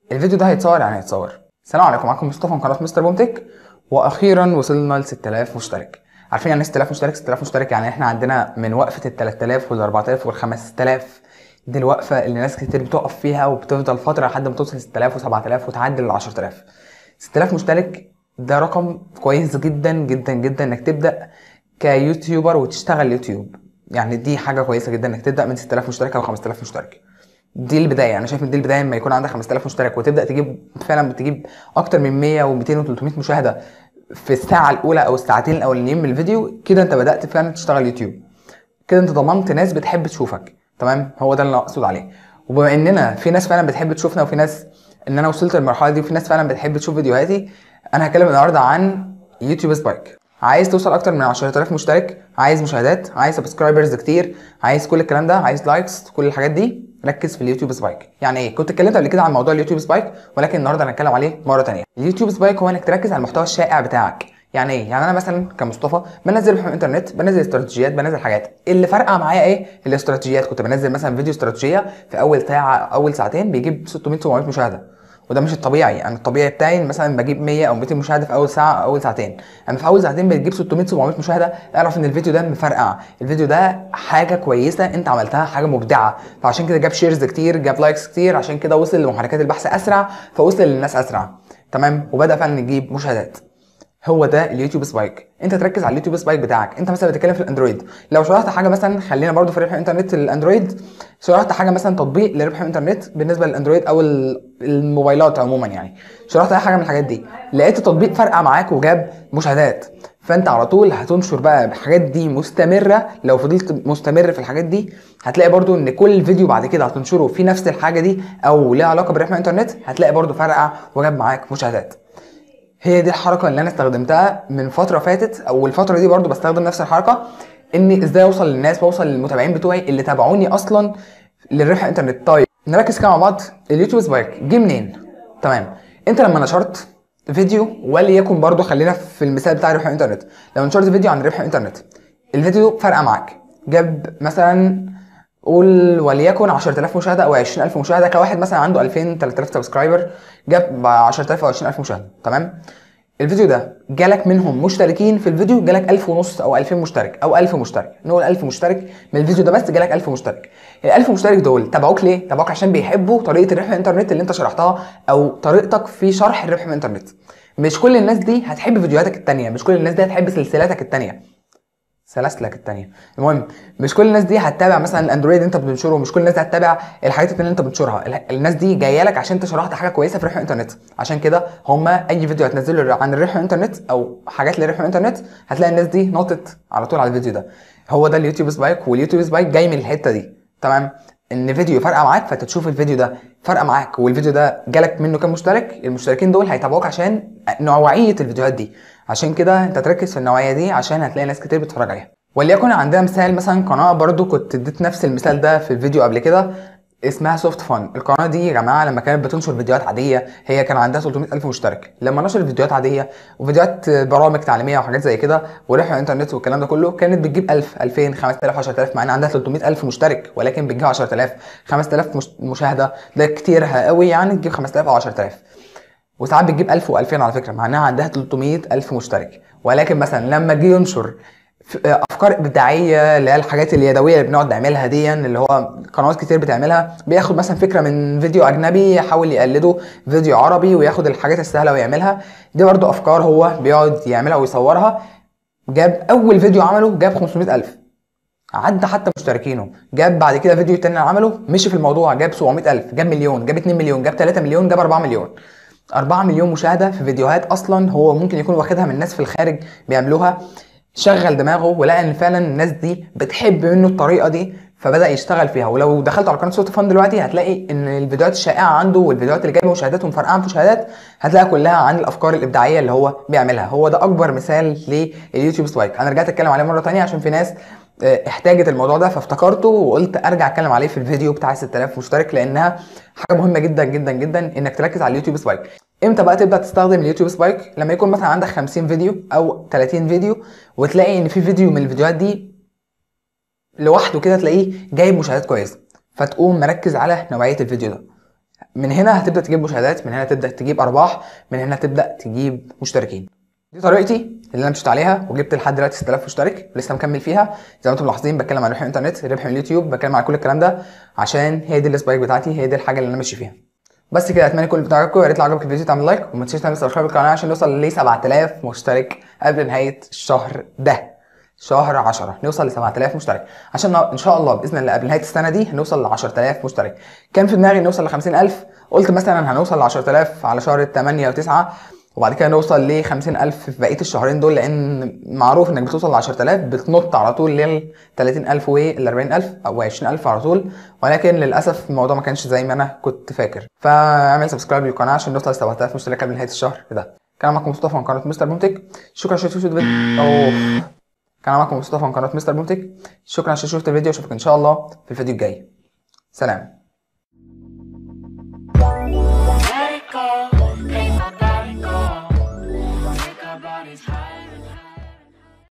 الفيديو ده هيتصور يعني هيتصور. السلام عليكم، معاكم مصطفى من قناه مستر بومتك. واخيرا وصلنا ل 6000 مشترك. عارفين يعني ايه 6000 مشترك؟ 6000 مشترك يعني احنا عندنا من وقفه ال 3000 وال 4000 وال 5000. دي الوقفه اللي ناس كتير بتقف فيها وبتفضل فتره لحد ما توصل 6000 و7000 وتعدي ال 10000. 6000 مشترك ده رقم كويس جدا جدا جدا انك تبدا كيوتيوبر وتشتغل يوتيوب. يعني دي حاجه كويسه جدا انك تبدا من 6000 مشترك او 5000 مشترك. دي البدايه، انا شايف ان دي البدايه لما يكون عندك 5000 مشترك وتبدا فعلا تجيب اكتر من 100 و200 و300 مشاهده في الساعه الاولى او الساعتين الاولانيين من الفيديو. كده انت بدات فعلا تشتغل يوتيوب، كده انت ضمنت ناس بتحب تشوفك. تمام، هو ده اللي انا اقصد عليه. وبما اننا في ناس فعلا بتحب تشوفنا وفي ناس ان انا وصلت للمرحله دي وفي ناس فعلا بتحب تشوف فيديوهاتي، انا هتكلم النهارده عن يوتيوب سبايك. عايز توصل اكتر من 10000 مشترك، عايز مشاهدات، عايز سبسكرايبرز كتير، عايز كل الكلام ده، عايز لايكس، كل الحاجات دي، ركز في اليوتيوب سبايك. يعني ايه؟ كنت اتكلمت قبل كده عن موضوع اليوتيوب سبايك، ولكن النهارده هنتكلم عليه مره ثانيه. اليوتيوب سبايك هو انك تركز على المحتوى الشائع بتاعك. يعني ايه؟ يعني انا مثلا كمصطفى بنزل في الانترنت، بنزل استراتيجيات، بنزل حاجات. اللي فارقه معايا ايه؟ الاستراتيجيات. كنت بنزل مثلا فيديو استراتيجيه في اول ساعه، اول ساعتين بيجيب 600 700 مشاهده، وده مش الطبيعي. انا الطبيعي بتاعي مثلا بجيب 100 او 200 مشاهده في اول ساعه او اول ساعتين. انا في اول ساعتين بتجيب 600 700 مشاهده، اعرف ان الفيديو ده مفرقع، الفيديو ده حاجه كويسه انت عملتها، حاجه مبدعه. فعشان كده جاب شيرز كتير، جاب لايكس كتير، عشان كده وصل لمحركات البحث اسرع، فوصل للناس اسرع. تمام، وبدا فعلا يجيب مشاهدات. هو ده اليوتيوب سبايك. انت تركز على اليوتيوب سبايك بتاعك. انت مثلا بتتكلم في الاندرويد، لو شرحت حاجه مثلا، خلينا برضو في ربح الانترنت الاندرويد، شرحت حاجه مثلا تطبيق لربح الانترنت بالنسبه للاندرويد او الموبايلات عموما، يعني شرحت اي حاجه من الحاجات دي، لقيت التطبيق فرقع معاك وجاب مشاهدات، فانت على طول هتنشر بقى الحاجات دي مستمره. لو فضلت مستمر في الحاجات دي هتلاقي برضو ان كل فيديو بعد كده هتنشره في نفس الحاجه دي او ليها علاقه بربح الانترنت هتلاقي برضو فرقع وجاب معاك مشاهدات. هي دي الحركه اللي انا استخدمتها من فتره فاتت، او الفتره دي برضو بستخدم نفس الحركه، اني ازاي اوصل للناس واوصل للمتابعين بتوعي اللي تابعوني اصلا للربح الانترنت. طيب نركز كده مع بعض. اليوتيوب سبايك جه منين؟ تمام، انت لما نشرت فيديو، وليكن برضو خلينا في المثال بتاع ربح الانترنت، لو نشرت فيديو عن ربح الانترنت، الفيديو فرقع معاك، جاب مثلا قول وليكن 10000 مشاهده او 20000 مشاهده، كواحد مثلا عنده 2000 3000 سبسكرايبر، جاب 10000 او 20000 مشاهده. تمام، الفيديو ده جالك منهم مشتركين في الفيديو، جالك 1000 ونص او 2000 مشترك او 1000 مشترك، نقول 1000 مشترك من الفيديو ده بس، جالك 1000 مشترك. ال 1000 مشترك دول تابعوك ليه؟ تابعوك عشان بيحبوا طريقه الربح الانترنت اللي انت شرحتها، او طريقتك في شرح الربح الانترنت. مش كل الناس دي هتحب فيديوهاتك التانية، مش كل الناس دي هتحب سلسلاتك التانية، سلاسلك التانية. المهم، مش كل الناس دي هتتابع مثلا الاندرويد اللي انت بتنشره، مش كل الناس دي هتتابع الحاجات اللي انت بتنشرها. الناس دي جايه لك عشان انت شرحت حاجه كويسه في ربح الانترنت، عشان كده هما اي فيديو هتنزله عن الربح الانترنت او حاجات لربح الانترنت هتلاقي الناس دي نطت على طول على الفيديو ده. هو ده اليوتيوب سبايك، واليوتيوب سبايك جاي من الحته دي. تمام، ان فيديو فرقع معاك فانت تشوف الفيديو ده فرقع معاك، والفيديو ده جالك منه كام مشترك، المشتركين دول هيتابعوك عشان نوعيه الفيديوهات دي، عشان كده انت تركز في النوعيه دي عشان هتلاقي ناس كتير بتتفرج عليها. وليكن عندنا مثال مثلا قناه، برضو كنت اديت نفس المثال ده في الفيديو قبل كده، اسمها سوفت فان. القناه دي يا جماعه لما كانت بتنشر فيديوهات عاديه، هي كان عندها 300000 مشترك، لما نشرت فيديوهات عاديه وفيديوهات برامج تعليميه وحاجات زي كده وربح الانترنت والكلام ده كله، كانت بتجيب 1000 2000 5000 10000، مع ان عندها 300000 مشترك، ولكن بتجيب 10000 5000 مشاهده، ده كتير قوي يعني تجيب 5000 او 10000. وساعات بتجيب 1000 و2000 على فكره، مع انها عندها 300000 مشترك. ولكن مثلا لما جه ينشر افكار ابداعيه اللي هي الحاجات اليدويه اللي بنقعد نعملها دي، اللي هو قنوات كتير بتعملها، بياخد مثلا فكره من فيديو اجنبي يحاول يقلده فيديو عربي وياخد الحاجات السهله ويعملها، دي برضو افكار هو بيقعد يعملها ويصورها. جاب اول فيديو عمله جاب 500000، عدى حتى مشتركينه. جاب بعد كده فيديو تاني عمله مشي في الموضوع، جاب 700000، جاب مليون، جاب 2 مليون، جاب 3 مليون، جاب 4 مليون. 4 مليون مشاهده في فيديوهات اصلا هو ممكن يكون واخدها من ناس في الخارج بيعملوها، شغل دماغه ولقى ان فعلا الناس دي بتحب منه الطريقه دي فبدا يشتغل فيها. ولو دخلت على قناه صوت فن دلوقتي هتلاقي ان الفيديوهات الشائعه عنده والفيديوهات اللي جايبه مشاهدات ومفرقعه مشاهدات هتلاقي كلها عن الافكار الابداعيه اللي هو بيعملها. هو ده اكبر مثال لليوتيوب سبايك. انا رجعت اتكلم عليه مره ثانيه عشان في ناس احتاجت الموضوع ده فافتكرته وقلت ارجع اتكلم عليه في الفيديو بتاع 6000 مشترك، لانها حاجه مهمه جدا جدا جدا انك تركز على اليوتيوب سبايك. امتى بقى تبدا تستخدم اليوتيوب سبايك؟ لما يكون مثلا عندك 50 فيديو او 30 فيديو وتلاقي ان في فيديو من الفيديوهات دي لوحده كده تلاقيه جايب مشاهدات كويسه، فتقوم مركز على نوعيه الفيديو ده. من هنا هتبدا تجيب مشاهدات، من هنا تبدا تجيب ارباح، من هنا تبدا تجيب مشتركين. دي طريقتي اللي انا مشيت عليها وجبت لحد دلوقتي 6000 مشترك ولسه مكمل فيها. زي ما انتم ملاحظين بتكلم عن ربح الانترنت، ربح من اليوتيوب، بتكلم عن كل الكلام ده عشان هي دي السبايك بتاعتي، هي دي الحاجه اللي انا ماشي فيها. بس كده اتمنى يكون عجبكم. يا ريت لو عجبك الفيديو تعمل لايك وما تنساش تعمل سبسكرايب للقناه عشان نوصل ل 7000 مشترك قبل نهايه الشهر ده، شهر 10 نوصل ل 7000 مشترك، عشان ان شاء الله باذن الله قبل نهايه السنه دي هنوصل ل 10000 مشترك. كان في دماغي نوصل ل 50000، قلت مثلا هنوصل ل 10000 على شهر 8 و9 وبعد كده نوصل ل 50000 في بقيه الشهرين دول، لان معروف انك بتوصل ل 10000 بتنط على طول لل 30000 وال 40000 او 20000 على طول، ولكن للاسف الموضوع ما كانش زي ما انا كنت فاكر. فاعمل سبسكرايب للقناه عشان نوصل ل 7000 مشترك قبل نهايه الشهر ده. كان معكم مصطفى من قناه مستر بومتك. شكرا عشان شفتوا الفيديو. كان معكم مصطفى من قناه مستر بومتك. شكرا عشان شفت الفيديو، اشوفك ان شاء الله في الفيديو الجاي. سلام.